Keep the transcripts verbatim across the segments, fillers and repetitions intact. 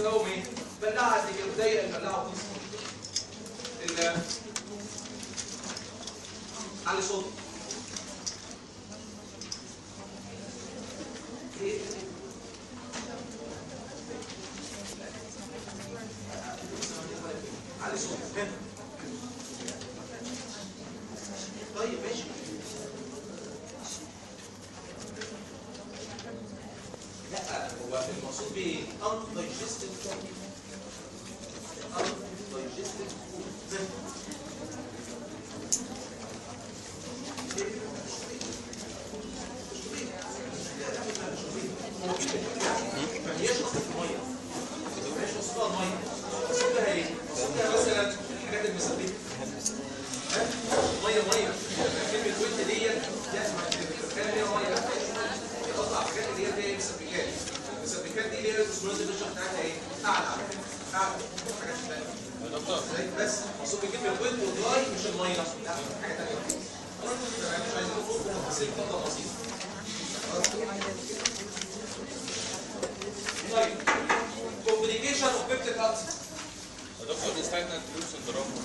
بيسموهم ايه؟ بلاعه قد كده ضيق البلاعه وتيجي ال علي صوت ايه؟ علي صوت طيب ماشي لا هو المقصود بايه؟ undigested food undigested food ما هياش اصلا في الميه ما هياش اصلا الميه اصلها ايه؟ اصلها مثلا الحاجات المسبكه ميه ميه كلمه ود ديت لازم تتكلم فيها ميه قصدي على الحاجات اللي هي فيها مسبكات المسبكات دي اللي هي الاسمرات الرشه بتاعتها ايه؟ اعلى اعلى حاجات ثانيه بس مقصود بكلمه ود ودراي مش الميه لا حاجه ثانيه مش عايزين نخوض في تفاصيل خطه بسيطه طيب كومبليكيشن اوف بيبتيك ألسر دكتور الستاجنانت لوب سندروم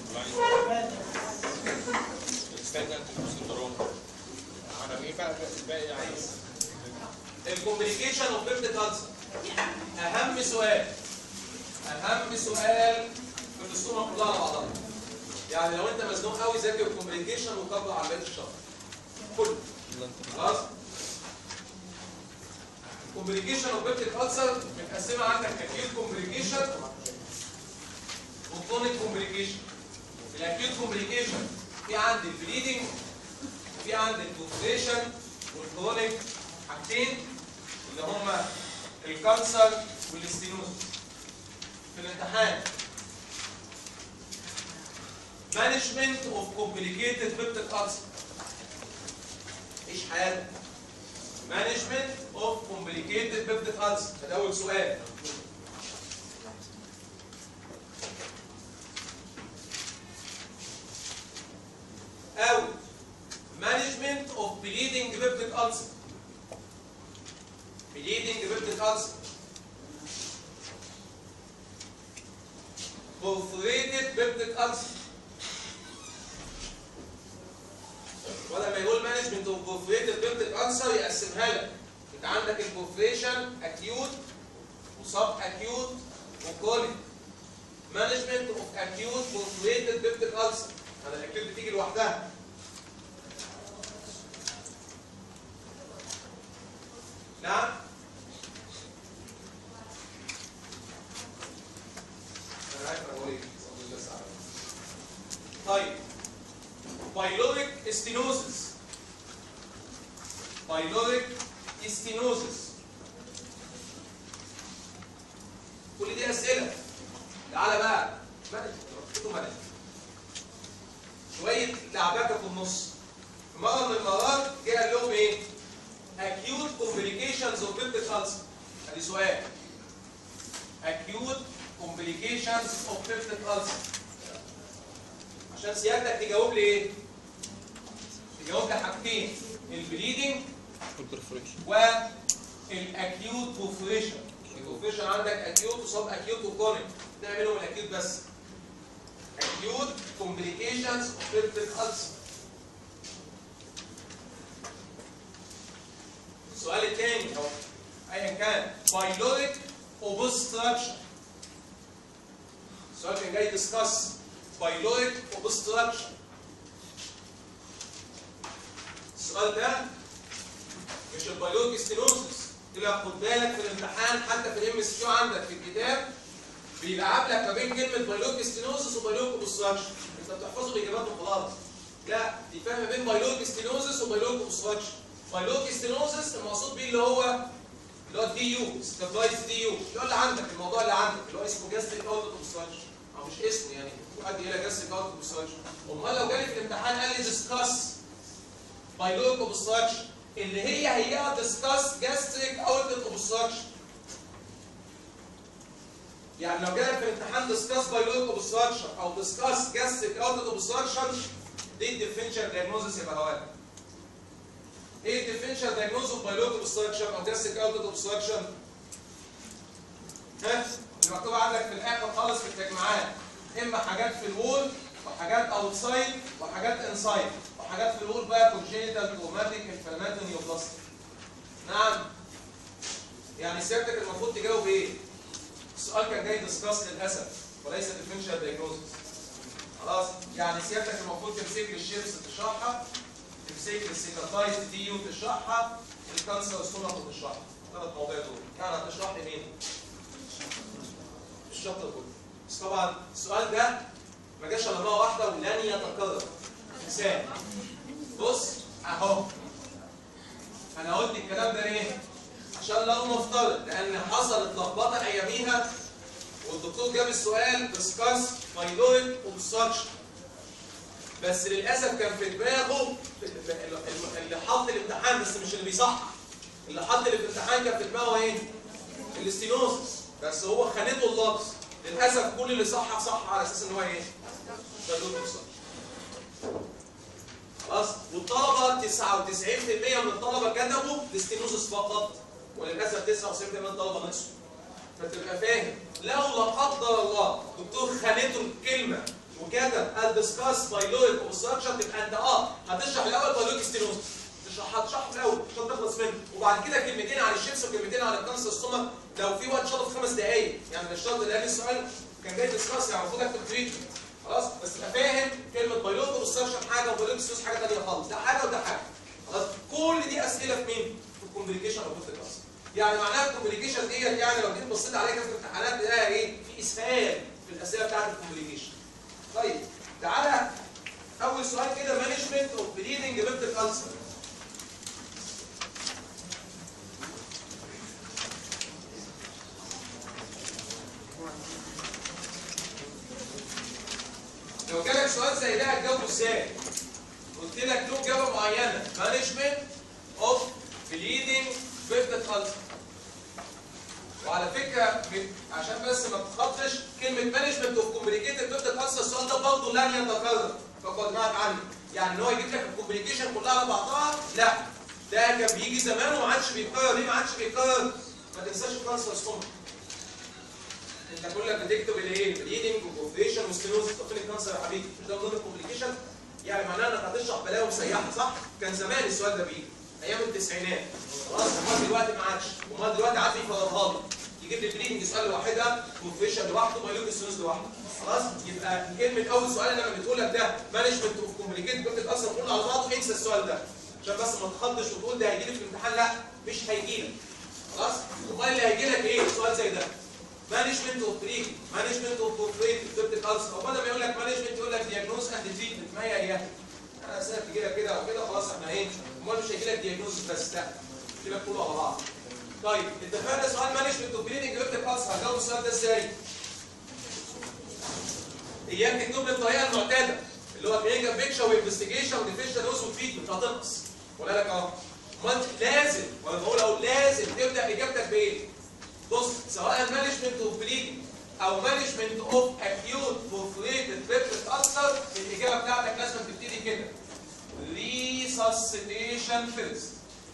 الستاجنانت لوب سندروم انا ايه بقى الباقي عايز الكومبليكيشن اوف بيبتيك ألسر اهم سؤال اهم سؤال في الرسومه كلها على بعضها يعني لو انت مزنوق قوي ذاكر الكومبليكيشن وكبر على بقيه الشهر كله خلاص الكومبليكيشن اوف بيبتيك ألسر متقسمه عندك اكيوت كومبليكيشن وكرونيك كومبليكيشن الاكيوت كومبليكيشن في عندي البليدنج وفي عندي البوفريشن والكرونيك حاجتين اللي هما الكانسر والاستينوز في الامتحان مانجمنت اوف كومبليكيتد بيبتيك ألسر ايش حياتك مانجمنت اوف كومبليكيتد بيبتيك ألسر ده اول سؤال او مانجمنت اوف بليدنج بيبتيك ألسر بليدنج بيبتيك ألسر perforated بيبتيك ألسر ولا ما يقول مانجمنت اوف perforated بيبتيك ألسر يقسمها لك انت عندك البرفوريشن اكيوت وسب اكيوت وكرونيك مانجمنت اوف اكيوت perforated بيبتيك ألسر هذا الاكيوت بتيجي لوحدها نعم انا عارف اقول ايه طيب بايلوريك ستينوزس بايلوريك ستينوزس كل دي اسئله تعالى بقى مانج مانج شويه لعبكه في النص في مره من المرات جه قال لهم ايه acute complications of peptic ulcer ادي سؤال acute complications of peptic ulcer عشان سيادتك تجاوب لي ايه تجاوب لي حاجتين البليدنج والاكيوت بوفريشن البوفريشن عندك اكيوت وسب اكيوت وكرونيك نعملهم الاكيوت بس acute complications of peptic ulcer السؤال الثاني او ايا كان بايلوريك اوبستراكشن السؤال كان جاي ديسكاس بايلوريك اوبستراكشن السؤال ده مش البايلوريك ستينوزس طلع خد بالك في الامتحان حتى في الام اس كيو عندك في الكتاب بيلعب لك ما بين كلمه بايلوريك ستينوزس وبايلوريك اوبستراكشن انت بتحفظه باجابات وخلاص لا دي فاهم ما بين بايلوريك ستينوزس وبايلوريك اوبستراكشن بايلوريك ستينوزس المقصود بيه اللي هو اللي هو الدي يو ستابلايز دي يو اللي هو اللي عندك الموضوع اللي عندك اللي هو اسمه جاستريك اوتلت اوبستراكشن او مش اسمه يعني حد يقول لك جاستريك اوتلت اوبستراكشن امال لو جالي في الامتحان قال لي ديسكاس بايلوريك اوبستراكشن اللي هي هي ديسكاس جاستريك اوتلت اوبستراكشن يعني لو جالك في الامتحان ديسكاس بايلوريك اوبستراكشن او ديسكاس جاستريك اوتلت اوبستراكشن دي الديفرنشال دايجنوزس يبقى هواك ايه الديفرنشال دايجنوز اوف بايلوريك اوبستراكشن او جاستريك اوتلت اوبستراكشن؟ ها؟ اللي مكتوبه عندك في الاخر خالص في التجميعات، اما حاجات في الوول وحاجات اوتسايد وحاجات انسايد، وحاجات في الوول بقى كونجينيتال توماتيك انفلاماتوري نيوبلاستيك. نعم. يعني سيادتك المفروض تجاوب ايه؟ السؤال كان جاي ديسكاس للاسف وليس ديفرنشال دايجنوستس. خلاص؟ يعني سيادتك المفروض تمسك لي الشيبس تشرحها، تمسك لي السيكاتايز دي وتشرحها، الكانسر ستومك وتشرحها. ثلاث مواضيع دول، يعني هتشرح لي مين؟ الشابتر كله. بس طبعا السؤال ده ما جاش الا مره واحده ولن يتكرر. مثال. بص اهو. انا قلت الكلام ده ليه؟ عشان لو نفترض لان حصلت لخبطه اياميها والدكتور جاب السؤال ديسكاس مايلويد اوبستراكشن، بس للاسف كان في دماغه اللي حط الامتحان، بس مش اللي بيصحح، اللي حط اللي في الامتحان كان في دماغه ايه؟ الاستينوزس، بس هو خانته اللفظ. للاسف كل اللي صحح صح على اساس ان هو ايه؟ مايلويد اوبستراكشن. خلاص؟ والطلبه تسعة وتسعين بالمية من الطلبه كتبوا الاستينوزس فقط، وللاسف تسعة وتسعين بالمية من الطلبه نقصوا. فتبقى فاهم لو لا قدر الله دكتور خانته الكلمه وكتب الديسكاس بايلويد اوبستراكشن، تبقى انت اه هتشرح الاول بايلويد ستينوزس، تشرح هتشرح الاول عشان تخلص منه، وبعد كده كلمتين عن الشيبس وكلمتين عن الكانسر ستومك لو في وقت شاطر في خمس دقائق، يعني مش شرط لان السؤال كان جاي ديسكاس يعني المفروض اكتب تريتمنت. خلاص؟ بس تبقى فاهم كلمه بايلويد اوبستراكشن حاجه وبايلويد ستينوزس حاجه ثانيه خالص، ده حاجه وده حاجه. خلاص؟ كل دي اسئله في مين؟ في الكومبليكيشن اوف ذا كانسر. يعني معناها الكومبليكيشن ديت يعني لو جيت بصيت عليها في الامتحانات تلاقيها ايه؟ في اسهال في الاسئله بتاعت الكومبليكيشن. طيب تعالى اول سؤال كده، مانجمنت اوف بليدنج بيبتيك ألسر. لو جالك سؤال زي ده هتجاوبه ازاي؟ قلت لك له اجابه معينه، مانجمنت اوف بليدنج بيبتيك ألسر. وعلى فكره عشان بس ما تتخطش كلمه مانجمنت اوف كومبليكيتد بيبتيك ألسر، السؤال ده برضه لن يتكرر، فخد معاك عنه. يعني ان هو يجيب لك الكومبليكيشن كلها على بعضها، لا، ده كان بيجي زمان وما عادش بيتكرر. ليه ما عادش بيتكرر؟ ما تنساش الكانسر ستومك. انت كلك بتكتب الايه؟ بليدنج وكوفريشن وستينوزس، طب فين الكانسر يا حبيبي؟ مش ده من ضمن الكومبليكيشن؟ يعني معناه انك هتشرح بلاوي مسيحه، صح؟ كان زمان السؤال ده بيجي ايام التسعينات. خلاص؟ امال دلوقتي ما عادش، امال دلوقتي عاد بيفرضها لي. يجيب لي بليدنج سؤال لوحدها، كوفريشن لوحده، بايلويد ستينوزس لوحده. خلاص؟ يبقى كلمه اول سؤال لما بتقول لك ده مانجمنت اوف كومبليكيتد بيبتيك ألسر كله على بعضه، انسى السؤال ده. عشان بس ما تخضش وتقول ده هيجي لي في الامتحان، لا، مش هيجي لك. خلاص؟ امال اللي هيجي لك ايه؟ سؤال زي ده. مانجمنت اوف تريتمنت، مانجمنت اوف كوفريتد بيبتيك ألسر، او بدل ما يقول لك مانجمنت يقول لك دياجنوز اند تريتمنت، ما هي هي. انا اسئله تجي لك كده او كده خلاص احنا ايه؟ امال مش هيجي لك دياجنوز بس، لا، هيجي لك كله على بعض. طيب اتفقنا سؤال مانجمنت اوف بليدنج بيبتيك ألسر، هجاوب السؤال ده ازاي؟ اياك تكتب لي الطريقه المعتاده اللي هو كلينيكال بيكشر وانفستيجيشن وديفيشن دوز وتريتمنت، هتنقص. ولا لك اهو. امال لازم، وانا بقول اهو لازم تبدا اجابتك بايه؟ بص، سواء مانجمنت اوف بليدنج او مانجمنت اوف اكيوت بورفوريتد بيبتيك ألسر، الاجابه بتاعتك لازم تبتدي كده. ريسسيتيشن فيرست.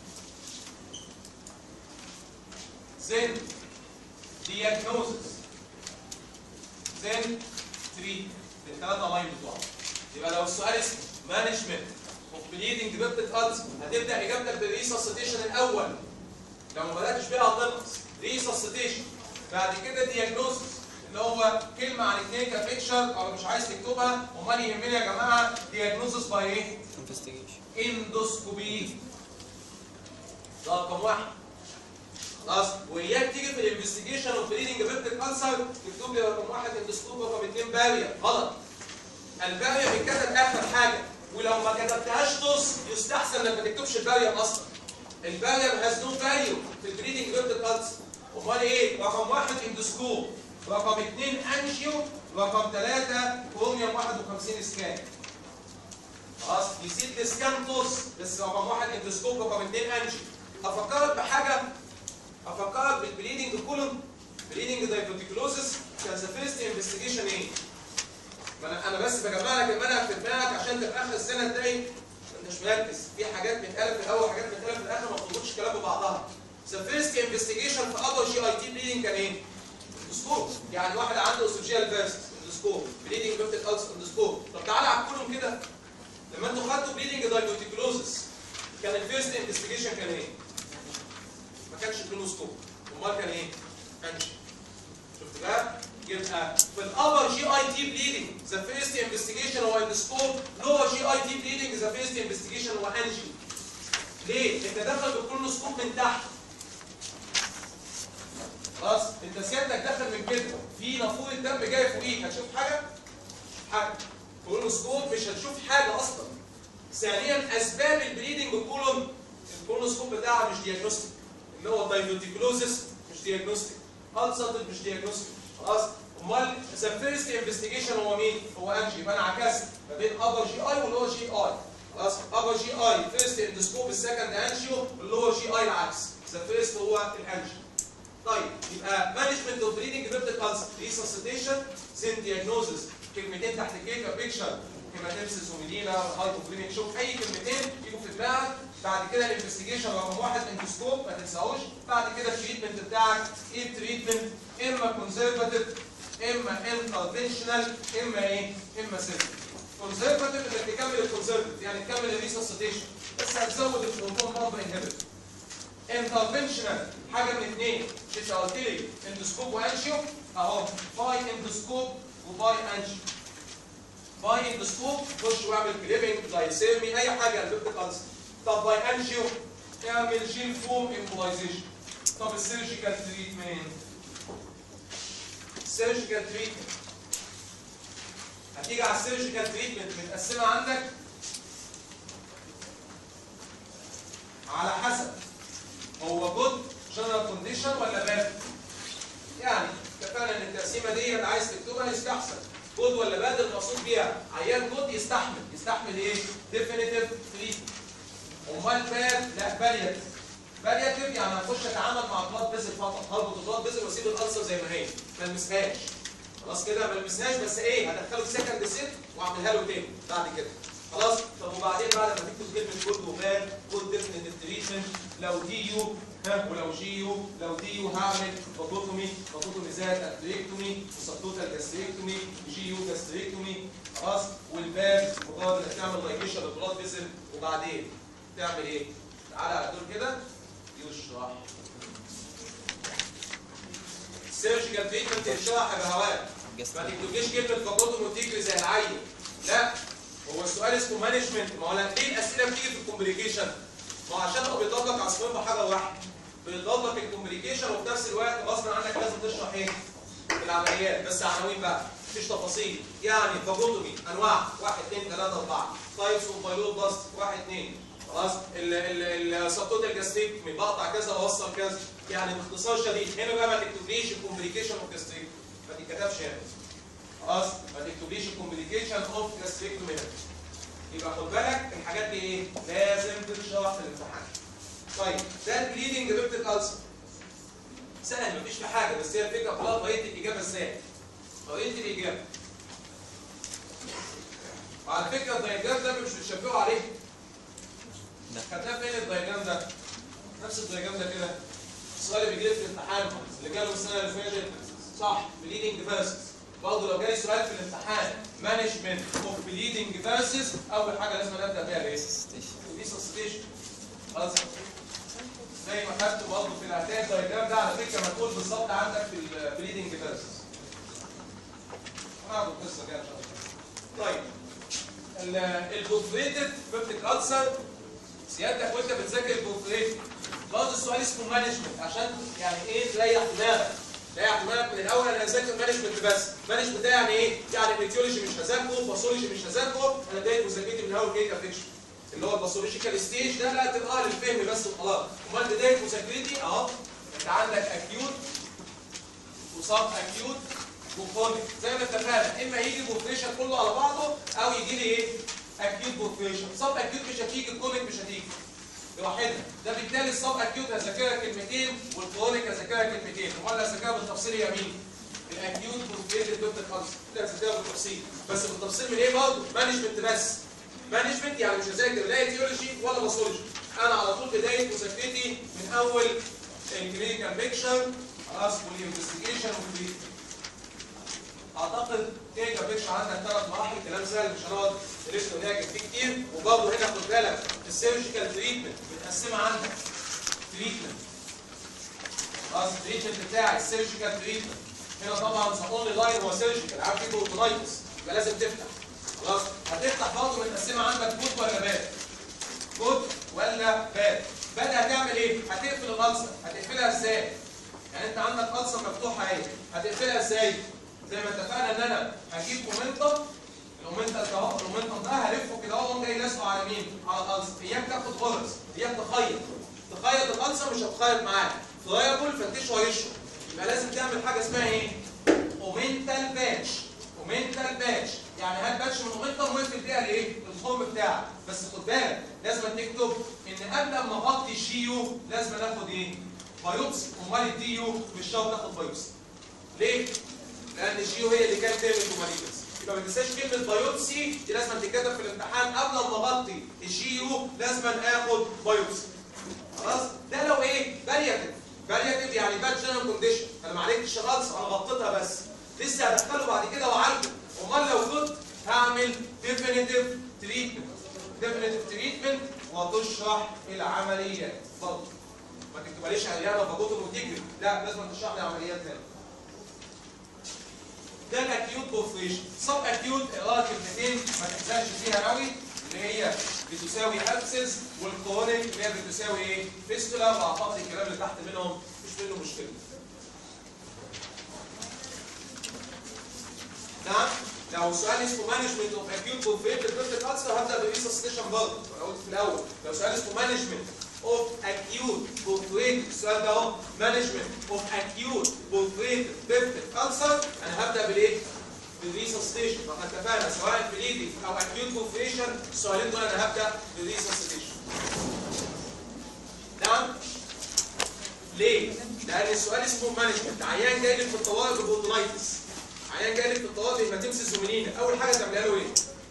then diagnosis then treatment، الثلاثه لاين بتوعهم. يبقى لو السؤال اسمه مانجمنت اوف بليدنج بيبتيك ألسر، هتبدا اجابتك بالريسسيتيشن الاول. لو ما بداتش بيها هتنقص. ريسسيتيشن، بعد كده دياجنوسيس اللي هو كلمه عن الكلينيكال بيكشر او مش عايز تكتبها، امال يهمني يا جماعه دياجنوسيس باي ايه؟ انفستيجيشن، اندوسكوبي. ده رقم واحد. خلاص؟ واياك تيجي في الانفستيجيشن اوف بليدنج بيبتيك ألسر تكتب لي رقم واحد اندوسكوب، رقم اثنين باريا، غلط. الباريا بيتكتب اخر حاجه، ولو ما كتبتهاش نص يستحسن انك ما تكتبش الباريا اصلا. الباريا هاز نو فاليو في البليدنج بيبتيك ألسر. امال ايه؟ رقم واحد اندوسكوب، رقم اثنين انجيو، رقم ثلاثه كروميوم واحد وخمسين سكان. خلاص؟ يزيد السكان طص، بس رقم واحد اندوسكوب، رقم اثنين انجيو. افكرك بحاجه، افكرك بالبليدنج كولون، بليدنج دايفرتيكولوسيس، كان ذا فيرست انفستيجيشن ايه؟ انا انا بس بجمع لك المنهج في دماغك عشان في اخر السنه تلاقي انت مش مركز، في حاجات بتتقال في الاول وحاجات بتتقال في الاخر، ما بتربطش كلام ببعضها. ذا فيرست انفستيجيشن في ابر جي اي تي بليدنج كان ايه؟ اندوسكوب، يعني واحد عنده اسوشيال فيرست اندوسكوب، بليدنج بيبتيك ألسر اندوسكوب. طب تعالى عكولهم كده. لما انتوا خدتوا بليدنج دايلوتيكلوزس كان الفيرست انفستيجيشن كان ايه؟ ما كانش كلونوسكوب، امال كان ايه؟ انجي. شفت بقى؟ يبقى في الابر جي اي تي بليدنج ذا فيرست انفستيجيشن هو اندوسكوب، لور جي اي تي بليدنج ذا فيرست انفستيجيشن هو انجي. ليه؟ انت داخل بالكلونوسكوب من تحت. خلاص؟ انت سيادتك داخل من كده، في نافوره الدم جاي فوقيك، هتشوف حاجه؟ حاجه. كولونوسكوب مش هتشوف حاجه اصلا. ثانيا اسباب البليدنج كولون الكولونوسكوب بتاعها مش دياجنوستيك، اللي هو دايلوتيكلوزس مش دياجنوستيك، ألسر مش دياجنوستيك. خلاص؟ امال ذا فيرست انفستيجيشن هو مين؟ هو انجي. يبقى انا عكست ما بين ابر جي اي ولور جي اي. خلاص؟ ابر جي اي فيرست اندوسكوب، السكند انجيو، اللور جي اي العكس. ذا فيرست هو الانجي. طيب يبقى مانجمنت اوف بليدنج بيبتيك ألسر، ريسسيتيشن، سين دياجنوزس، كلمتين تحت كده بيكشر، هيماتيمسيس وميدينا هايبوكلينيك، شوف اي كلمتين يجوا في دماغك. بعد كده الانفستيجيشن رقم واحد اندوسكوب، ما تنساهوش. بعد كده التريتمنت بتاعك ايه التريتمنت؟ اما كونزرفاتيف، اما انترفنشنال، اما ايه؟ اما سيرجيكال. كونزرفاتيف انك تكمل الكونزرفاتيف، يعني تكمل الريسسيتيشن، بس هتزود البروتون بامب انهبيتور. انترفنشنال حاجه من اثنين، مش انت قلت لي اندوسكوب وانجيو؟ اهو باي اندوسكوب وباي انجيو. باي اندوسكوب خش واعمل كليبنج، دايسيرمي، اي حاجه البيبتيك ألسر. طب باي انجيو اعمل جين فوم امبولايزيشن. طب السيرجيكال تريتمنت، السيرجيكال تريتمنت هتيجي على السيرجيكال تريتمنت متقسمه عندك على حسب هو جود جنرال كونديشن ولا باد. يعني اتفقنا ان التقسيمه دي عايز تكتبها يستحسن جود ولا باد. المقصود بيها عيان جود يستحمل، يستحمل ايه؟ ديفينيتيف تريتمنت. امال باد لا بالياتيف. بالياتيف يعني هنخش اتعامل مع بلاد بيزل فقط، هربط البلاد بيزل واسيب الالسر زي ما هي، ما المسهاش. خلاص كده ما المسهاش، بس ايه؟ هدخله في سكند سيت واعملها له تاني بعد كده. خلاص؟ طب وبعدين بعد ما تكتب كلمه جود وباد، جود ديفينيتيف تريتمنت، لو دي يو ها ولو جي يو، لو دي يو هعمل باكوتومي، باكوتومي زائد اتريكتومي، وسبتوتال جاستريكتومي، جي يو جاستريكتومي. خلاص؟ والباد مجرد انك تعمل لايكيشن للبلاد فيزل وبعدين تعمل ايه؟ تعالى على دول كده يشرح. السيرجيكال تريتمنت يشرح يا بهوات. ما تكتبليش كلمه باكوتومي وتجري زي العيل. لا، هو السؤال اسمه مانجمنت. ما هو ليه الاسئله بتيجي في الكومبليكيشن؟ ما هو عشان هو بيضاد لك عصفورين بحجر واحد. بيضاد لك الكومبليكيشن وفي نفس الوقت غصب عنك لازم تشرح ايه؟ العمليات، بس عناوين بقى، مفيش تفاصيل. يعني باكوتومي انواع واحد اثنين ثلاثة أربعة، تايبس اوف بايلوت باست واحد اثنين، خلاص؟ السبتوتال جاستريكتومي بقطع كذا واوصل كذا، يعني باختصار شديد. هنا بقى ما تكتبليش الكومبليكيشن اوف جاستريكتومي، ما تتكتبش هنا. خلاص؟ ما تكتبليش الكومبليكيشن اوف جاستريكتومي هنا. يبقى خد بالك الحاجات دي ايه؟ لازم تتشرح في الامتحان. طيب ده البليدنج بيبتيك ألسر. سهل مفيش في حاجه، بس هي الفكره كلها طريقه الاجابه ازاي؟ طريقه الاجابه. وعلى فكره الدايجرام ده مش بتشبهوا عليه. خدناه فين الدايجرام ده؟ نفس الدايجرام ده كده. السؤال اللي بيجي في الامتحان اللي جاله السنه اللي فاتت صح، بليدنج فيرسز. برضه لو جالي سؤال في الامتحان مانجمنت اوف بليدنج فيرسز، اول حاجه لازم ابدا بيها ريسستيشن. ريسستيشن خلاص. زي ما خدته برضه في الاعتاد الدايجرام ده على فكره مكتوب بالظبط عندك في البليدنج فيرسز. هناخد القصه كده ان شاء الله. طيب البوفريتد بيبتيك ألسر، سيادتك وانت بتذاكر البوفريتد برضه السؤال اسمه مانجمنت، عشان يعني ايه تريح دماغك. ريح دماغك من الاول. انا هذاكر مانجمنت بس. مانجمنت ده يعني ايه؟ يعني البيتيولوجي مش هذاكره، باثولوجي مش هذاكره، انا بدايه مذاكرتي من اول كيك افكشن اللي هو الباثولوجيكال ستيج ده لا تبقى للفهم بس وخلاص. امال بدايه مذاكرتي اهو انت عندك اكيوت وسب اكيوت وكرونيك زي ما اتفقنا. اما يجي بوفريشن كله على بعضه او يجي لي ايه؟ اكيوت بوفريشن. سب اكيوت مش هتيجي، الكرونيك مش هتيجي لوحدها. ده بالتالي السب اكيوت هذاكرها كلمتين والكرونيك هذاكرها كلمتين. امال هذاكرها بالتفصيل يا مين؟ الاكيوت بوفريتد بيبتيك ألسر ده هذاكرها بالتفصيل. بس بالتفصيل من ايه برضه؟ مانجمنت بس. مانجمنت يعني مش هذاكر لا ايتيولوجي ولا باثولوجي. انا على طول بدايه مذاكرتي من اول الكلينيكال بيكشر خلاص والانفستيجيشن والتريتمنت. اعتقد ايه جابتش عندك ثلاث مراحل، كلام سهل مش هنقعد نلف ونعجب فيه كتير. وبرضه هنا خد بالك السيرجيكال تريتمنت متقسمه عندك تريتمنت. خلاص التريتمنت بتاعي السيرجيكال تريتمنت هنا طبعا ذا اونلي لاين هو سيرجيكال، عارف في بروتونايتس يبقى لازم تفتح. خلاص هتفتح برضه متقسمه عندك جود ولا باد؟ جود ولا باد؟ باد هتعمل ايه؟ هتقفل الالسر، هتقفلها ازاي؟ يعني انت عندك الالسر مفتوحه اهي، هتقفلها ازاي؟ زي ما اتفقنا ان انا هجيب مومنتم، المومنتم ده اهو، المومنتم ده هلفه كده اهو وأقوم جاي لازقه على مين؟ على الالسر. اياك تاخد غرز، اياك تخيط، تخيط الالسر مش هتخيط معاك، فرايبل فتشه ويشرب. يبقى لازم تعمل حاجه اسمها ايه؟ اومنتال باتش. اومنتال باتش يعني هات باتش من اومنتم واقفل بيها الايه؟ الخرم بتاعك. بس خد بالك لازم تكتب ان قبل ما اغطي الجيو لازم ناخد ايه؟ بايوبسي. امال الدي يو مش شرط ناخد بايوبسي. ليه؟ لان الجيو هي اللي كانت تعمل دوماليتس. يبقى ما تنساش كلمه بايوبسي دي لازم تتكتب في الامتحان قبل ما اغطي الجيو لازم اخد بايوبسي. خلاص؟ ده لو ايه؟ بالياتيف. بالياتيف يعني باد جنرال كونديشن، انا ما عالجتش الغلس انا غطيتها بس. لسه هدخله بعد كده واعالجه. امال لو كنت هعمل ديفينيتيف تريتمنت. ديفينيتيف تريتمنت وتشرح العمليات. اتفضل. ما تكتبليش عيانه فبطن وتجري، لا لازم تشرح لي عمليات هنا. ده الاكيوت بوفريشن. سب اكيوت اقراها كلمتين ما تحزنش فيها قوي، اللي هي بتساوي ابسس، والكرونيك اللي هي بتساوي ايه؟ فيستولا. واعتقد الكلام اللي تحت منهم مش منه مشكله. نعم؟ لو سؤال اسمه مانجمنت اوف اكيوت بوفريشن بيرفكت انسر هبدا بالريسسيتيشن برضه، انا قلت في الاول. لو سؤال اسمه مانجمنت اوف اكيوت بوفريشن، السؤال ده اهو مانجمنت اوف اكيوت بوفريشن بيرفكت انسر، انا هبدا بالايه؟ بالريسسيتيشن. فاحنا اتفقنا سواء بليدنج او اكيوت بوفريشن السؤالين دول انا هبدا بالريسسيتيشن. نعم؟ ليه؟ لان السؤال اسمه مانجمنت. عيان جاي لك في الطوارئ ببروتونايتس، عيان جاي لك في الطوارئ بهيماتيمسيس ومنينا، اول حاجه تعملها له ايه؟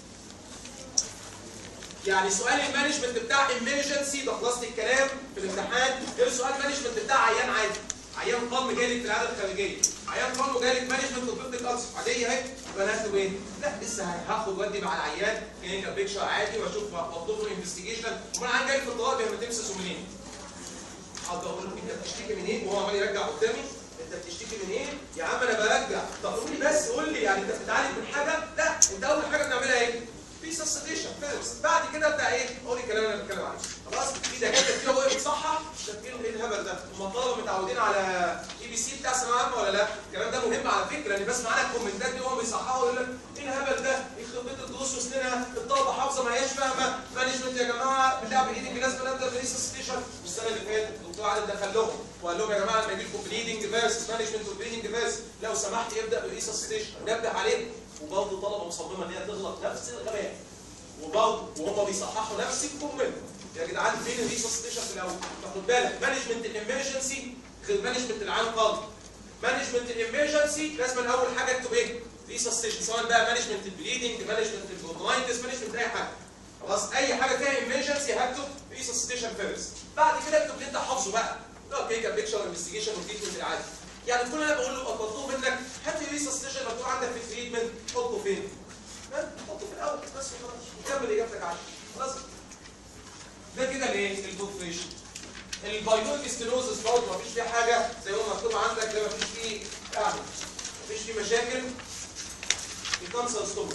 يعني سؤال المانجمنت بتاع ايمرجنسي ده خلاصه الكلام في الامتحان، غير سؤال مانجمنت بتاع عيان عادي. عيان قلب جاي لك في العاده الخارجيه، عيان قلب جاي لك مانجمنت اوف بيبتيك ألسر عاديه اهي، يبقى انا هكتب ايه؟ لا لسه هاخد ودي مع العيان كلينيكال بيكشر عادي واشوف واطلب له انفستيجيشن. امال عيان جاي لك في الطوارئ بهيماتيمسيس ومنينا، اقعد اقول له انت بتشتكي من ايه؟ وهو عمال يرجع قدامي انت بتشتكي من ايه؟ يا عم انا برجع. طب قول لي بس، قول لي يعني انت بتتعالج من حاجه؟ لا، انت اول حاجه بنعملها ايه؟ ريسسيتيشن فيرست، بعد كده ابدا ايه؟ قول لي الكلام اللي انا بتكلم عليه. خلاص؟ في دكاتره كتير وهي بتصحح تفكيرهم ايه الهبل ده؟ هم الطلبه متعودين على اي بي سي بتاع ثانويه عامه ولا لا؟ الكلام ده مهم على فكره، لان بسمع انا الكومنتات دي وهم بيصححوا يقول لك ايه الهبل ده؟ يخرب بيت الدروس وسنينها، الطلبه حافظه ما هياش فاهمه، مانجمنت يا جماعه بتاع بالايدنج لازم نبدا بالريسسيتيشن. والسنه اللي فاتت الدكتور عادل دخل لهم وقال لهم يا جماعه لما يجي لكم بليدنج فيرسس مانجمنت وبليدنج فيرسس لو سمحت ابدا بالريسسيتيشن، نبدا عليه. وبرضه الطلبه مصممه ان هي تغلط نفس الغباء، وبرضه وهم بيصححوا نفس الكومنت. يا جدعان فين الريسسيتيشن في الاول؟ فخد بالك مانجمنت الامرجنسي غير مانجمنت العام خالص. مانجمنت الامرجنسي لازم اول حاجه اكتب ايه؟ ريسسيتيشن، سواء بقى مانجمنت البليدنج، مانجمنت البروتونايتس، مانجمنت اي حاجه. خلاص؟ اي حاجه فيها امرجنسي هكتب ريسسيتيشن فيرست. بعد كده اكتب اللي انت حافظه بقى، اللي هو كلينيكال بيكشر انفستيجيشن والتريتمنت العادي. يعني كل اللي انا بقول له مطلوب منك هات لي ريسسيتيشن مكتوب عندك في التريتمنت حطه فين؟ حطه في الاول بس وخلاص وكمل اجابتك عادي. خلاص؟ ده كده الايه؟ البوفريشن. البايلوريك ستينوزس برضه مفيش فيه حاجه زي ما مكتوب عندك، ده مفيش فيه يعني مفيش فيه مشاكل. الكانسر ستومك.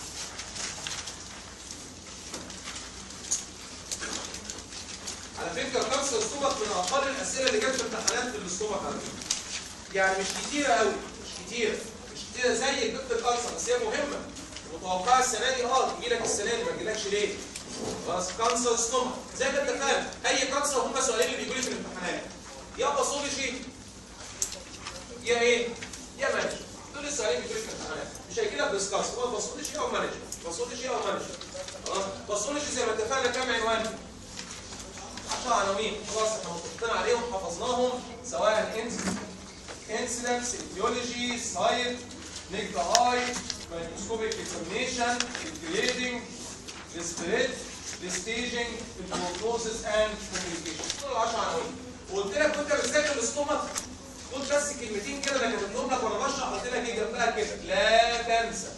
على فكره الكانسر ستومك من اقل الاسئله اللي جت في امتحانات في الاستومك على فكره. يعني مش كتيره قوي، مش كتيره، مش كتيره زي البيبتيك الكانسر، بس هي مهمه. متوقعه السنه دي اه تجي لك السنه دي، ما تجيلكش ليه؟ خلاص كانسر ستومك زي ما انت فاهم، اي كانسر هم سؤالين اللي بيجوا لي في الامتحانات، يا باثولوجي يا ايه؟ يا مانجر. دول السؤالين بيجوا لي في الامتحانات، مش هيجي لك ديسكاس، هو باثولوجي او مانجر، باثولوجي او مانجر. خلاص؟ باثولوجي زي ما اتفقنا كام عنوان؟ عشرة عناوين، خلاص احنا متفقين عليهم حفظناهم، سواء انسيدنس، ايديولوجي، سايت، نيك ذا اي، مايكروسكوبيك اكزامينيشن، الجريدنج، السبريد، الستيجنج، البروجنوسيس اند كوميونيكيشن. دول العشرة عناوين. وقلت لك وانت بتذاكر الاستومك خد بس كلمتين كده انا كتبتهم لك وانا بشرح، قلت لك ايه جنبها كده؟ لا تنسى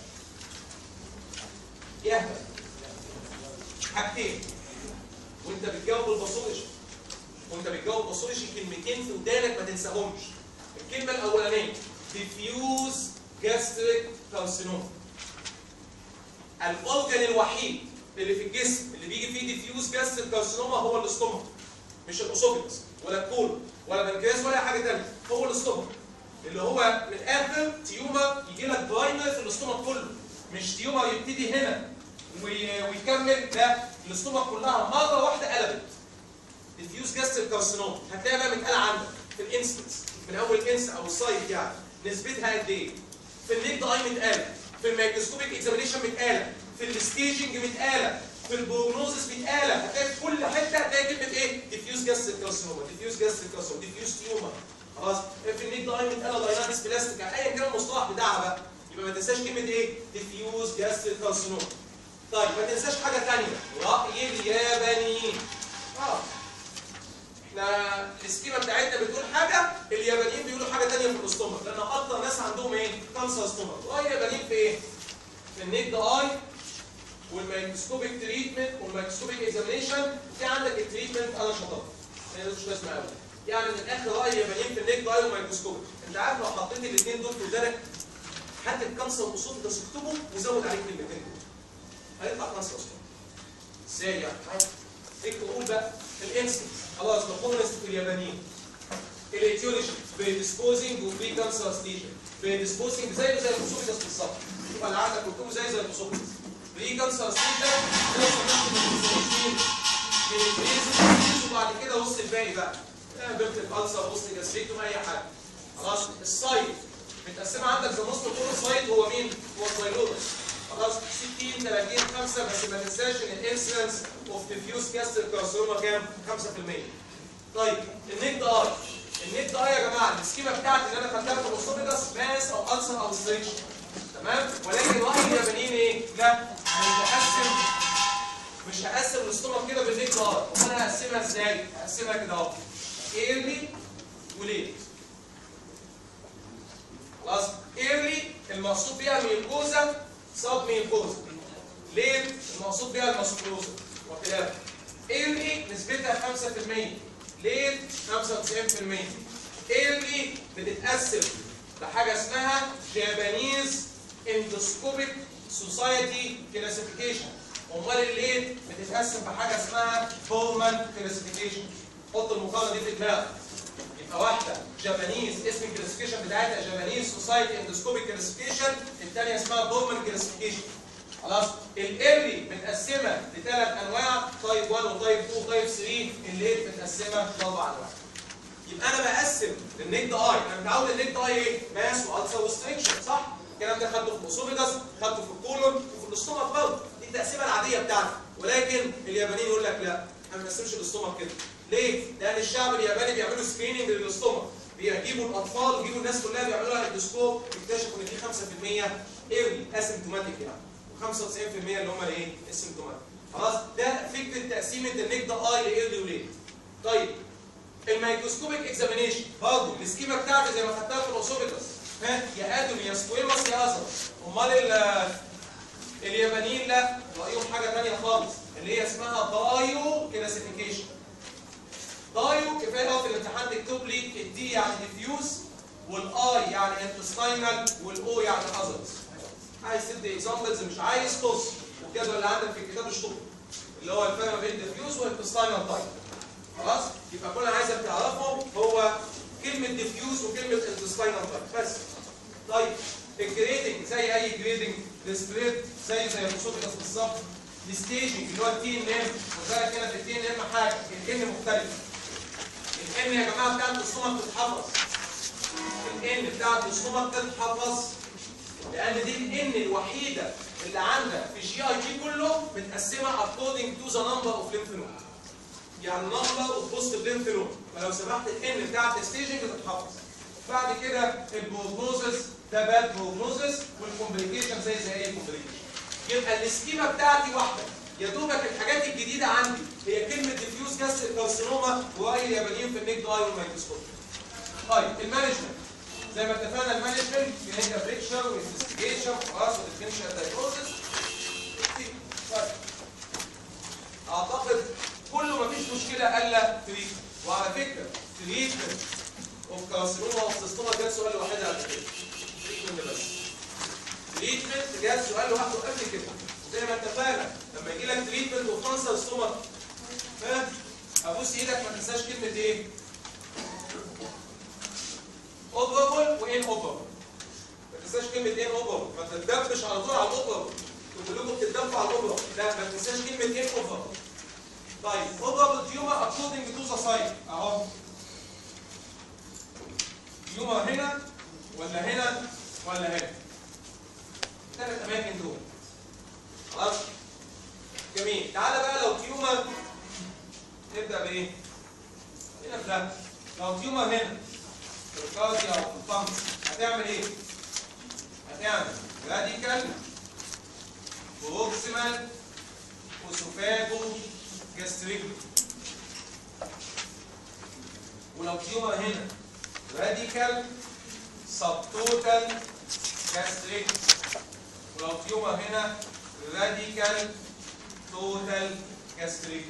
يهبل حاجتين وانت بتجاوب الباثولوجي، وانت بتجاوب الباثولوجي كلمتين في ودانك ما تنساهمش. الكلمه الاولانيه diffuse gastric carcinoma. الاورجن الوحيد اللي في الجسم اللي بيجي فيه diffuse gastric carcinoma هو الاستومك، مش الاسوفيجس ولا الكولون ولا البنكرياس ولا حاجه ثانيه، هو الاستومك اللي هو من الاخر تيومر يجي لك برايمر في الاستومك كله، مش تيومر يبتدي هنا ويكمل، لا الاستومك كلها مره واحده قلبت. diffuse gastric carcinoma هتلاقيها بقى متقال عندك في الانستنس من اول انس او السايت، يعني نسبتها قد ايه؟ في النيك اي متقاله، في الميكروسكوبيك اكزامينيشن متقاله، في الستيجنج متقاله، في البروجنوزس متقاله، هتلاقي في كل حته هتلاقي كلمه ايه؟ diffuse gastric carcinoma، diffuse gastric carcinoma، diffuse tumor. خلاص؟ في النيك اي متقاله لايناتس بلاستيك، ايا كان المصطلح بتاعها بقى، يبقى ما تنساش كلمه ايه؟ diffuse gastric carcinoma. طيب ما تنساش حاجه ثانيه، راي اليابانيين. اه احنا السكيما بتاعتنا بتقول حاجه، اليابانيين بيقولوا حاجه ثانيه في الاستومك، لان اكتر ناس عندهم ايه؟ كانسر استومك. راي اليابانيين في ايه؟ في النيك اي والميكروسكوبيك تريتمنت والميكروسكوبيك اكزامينيشن. في عندك التريتمنت انا شطرت، هي مش لازمه قوي. يعني من الاخر راي اليابانيين في النيك اي والميكروسكوبيك، انت عارف لو حطيت الاثنين دول في ودانك هات الكانسر والصوت ده اكتبه وزود عليه كلمتين دول هيطلع كانسر استومك. ازاي يعني؟ اكتب قول بقى الانستنس خلاص نخلص في اليابانيين. الايتيولوجي بريديسبوزنج وبري كانسر ستيشن. بريديسبوزنج زيه زي الاسوفيجاس بالظبط، شوف اللي عندك كتبه زي زي الاسوفيجاس. بري كانسر ستيشن وبعد كده وسط الباقي بقى بيرت الالسر وسط جاستريكتوم اي حاجه. خلاص السايت متقسمه عندك زي نص كل سايت هو مين؟ هو الثايرويد. خلاص ستين ثلاثين خمسة، بس ما تنساش ان الانسيدنس اوف ديفيوز جاستريك كارسينوما كام؟ خمسة في المية. طيب النيك اي، النيك اي يا جماعه السكيما بتاعتي اللي انا خدتها في الاسوفيجاس ماس او السر او ستريتش، تمام؟ ولكن راي اليابانيين ايه؟ لا مش هقسم مش هقسم الاستومك كده بالنيك اي، امال انا هقسمها ازاي؟ هقسمها كده اهو ايرلي وليت. خلاص؟ ايرلي المقصود بيها ميوكوزا سب ميوكوزا، ليه؟ المقصود بيها الماسكولوزا وخلافه. ايرلي نسبتها خمسة في المية، ليه؟ خمسة وتسعين في المية. ايرلي بتتقسم لحاجه اسمها جابانيز اندوسكوبيك سوسايتي كلاسيفيكيشن، امال الليت بتتقسم بحاجه اسمها بولمان كلاسيفيكيشن. حط المقارنه دي في دماغك. يبقى واحده جابانيز اسم الكلاسيفيكيشن بتاعتها جابانيز سوسايتي اندوسكوبيك كلاسيفيكيشن، الثانيه اسمها بولمان كلاسيفيكيشن. خلاص؟ الايرلي متقسمه لثلاث انواع، تايب واحد وتايب اتنين وتايب تلاتة، الليت متقسمه لاربع انواع. يبقى انا بقسم النيك اي، انا متعود النيك اي ايه؟ ماس والسر وستريكشن، صح؟ الكلام ده خدته في الاسوفيجاس، خدته في الكولون وفي الاستومك برضه، دي التقسيمه العاديه بتاعتي، ولكن اليابانيين يقول لك لا احنا ما بنقسمش الاستومك كده. ليه؟ لان الشعب الياباني بيعملوا سكريننج للاستومك، بيجيبوا الاطفال ويجيبوا الناس كلها بيعملوا لها اندوسكوب، يكتشفوا ان في خمسة في المية ايرلي اسيمتوماتيك يعني، وخمسة وتسعين في المية اللي هم الايه؟ اسيمتوماتيك. خلاص؟ ده فكره تقسيمه النيك ده اي لايرلي وليه. طيب الميكروسكوبيك اكزامينيشن برضه السكيما بتاعتي زي ما خدتها في الاسوفيجاس، ها يا ادم يا سكويماس يا ازر. امال اليابانيين لا، رايهم حاجه ثانيه خالص اللي هي اسمها دايو كلاسيفيكيشن. دايو كفايه قوي في الامتحان تكتب لي الدي يعني ديفيوز، والاي يعني انتستاينال، والاو يعني اذرز. عايز تدي اكزامبلز مش عايز طز، والجدول اللي عندك في الكتاب اشطب اللي هو الفرق ما بين ديفيوز والانتستاينال تايب. خلاص؟ يبقى كل اللي عايزك تعرفه هو كلمه ديفيوز وكلمه انتستاينال تايب بس. طيب الجريدنج زي اي جريدنج، السبريد زي زي الاسوفيجاس بالظبط. الستيجنج اللي هو التي ان ام، خد بالك هنا في التي ان ام حاجه، الان مختلفه. الان يا جماعه بتاعت الاستومك بتتحفظ. الان بتاعت الاستومك بتتحفظ لان دي الان الوحيده اللي عندك في الجي اي جي كله متقسمه according to the number of lymph nodes. يعني number of positive lymph nodes، فلو سمحت الان بتاعت الستيجنج بتتحفظ. بعد كده البروجنوزس ده باد بروجنوزس، والكومبليكيشن زي زي اي كومبليكيشن. يبقى السكيما بتاعتي واحده، يا دوبك الحاجات الجديده عندي هي كلمه ديفيوز جاستريك كارسينوما واي اليابانيين في النيك اي والميكروسكوب. طيب المانجمنت زي ما اتفقنا المانجمنت كلينيكال بيكتشر وانفستيجيشن خلاص والديفينيشن دايجنوستس. اعتقد كله مفيش مشكله الا تريتمنت. وعلى فكره تريتمنت اوف كارسينوما والسيستوما جاب سؤال لوحده قبل كده. تريتمنت بس. تريتمنت جاب سؤال لوحده قبل كده. زي ما اتفقنا لما يجي لك تريتمنت اوف كانسر ستومك فاهم؟ ابوس ايدك ما تنساش كلمه ايه؟ اوبرابل وان اوبرابل. ما تنساش كلمه ايه اوبرابل، ما تتدبش على طول على الاوبرابل. كلكم بتتدبوا على الاوبرابل، لا ما تنساش كلمه ايه اوبرابل. طيب اوبرابل تيومر اكوردنج تو ذا سايت اهو. تيومر هنا ولا هنا ولا هنا؟ الثلاث اماكن دول. خلاص؟ جميل. تعالى بقى لو تيومر نبدا بايه؟ هنا في ده. لو تيومر هنا في الكارديا او في الفانكس هتعمل ايه؟ هتعمل راديكال بروكسيمال اوسوفاجو جاستريك. ولو تيومر هنا راديكال سبتوتال جاستريك. ولو تيومر هنا راديكال توتال جاستريك.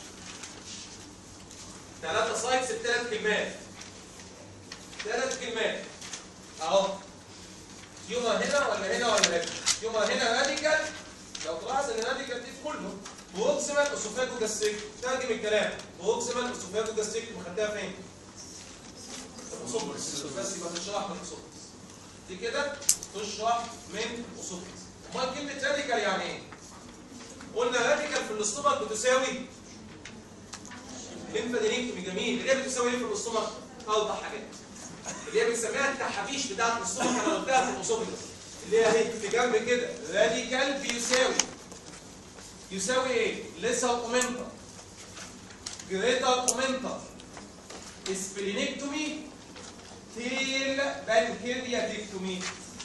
ثلاثة سايتس بثلاث كلمات. ثلاث كلمات. اهو. تيومر هنا ولا هنا ولا هنا؟ تيومر هنا راديكال. لو تلاحظ ان راديكال دي كله بروكسيمال اوسوفاجو جاستريك. ترجم الكلام. بروكسيمال اوسوفاجو جاستريك وخدتها فين؟ الاسوفاجس. بس يبقى تشرح من الاسوفاجس. دي كده تشرح من الاسوفاجس. امال كلمة راديكال يعني ايه؟ قلنا راديكال في الاستومك بتساوي ليمفادينيكتومي. جميل. اللي هي بتساوي ايه في الاستومك؟ اربع حاجات. اللي هي بنسميها التحابيش بتاعت الاستومك انا قلتها في الاسوفاجس. اللي هي اهي في جنب كده. راديكال بيساوي يساوي ايه؟ ليسر اومنتا جريتر اومنتا اسبلينكتومي تيل بانكرياتكتومي.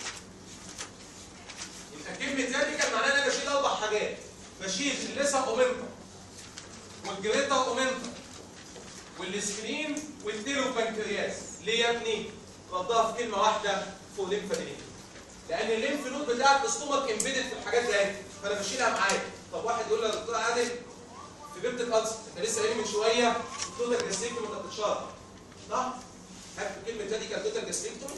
يبقى كلمة راديكال معناها ان انا بشيل اربع حاجات. بشيل الليسر اومنتا والجريتر اومنتا والسكرين والتيلو بانكرياس. ليه يا ابني؟ ردها في كلمة واحدة فوق ليمفادينيك. لأن الليمف نود بتاعت الاستومك امبيدد في الحاجات دي فأنا بشيلها معايا. طب واحد يقول لي يا دكتور عادل في بيبت الألسر أنت لسه قايل من شوية التوتال جاستريكتومي وأنت بتتشرح. صح؟ هكتب كلمة راديكال توتال جاستريكتومي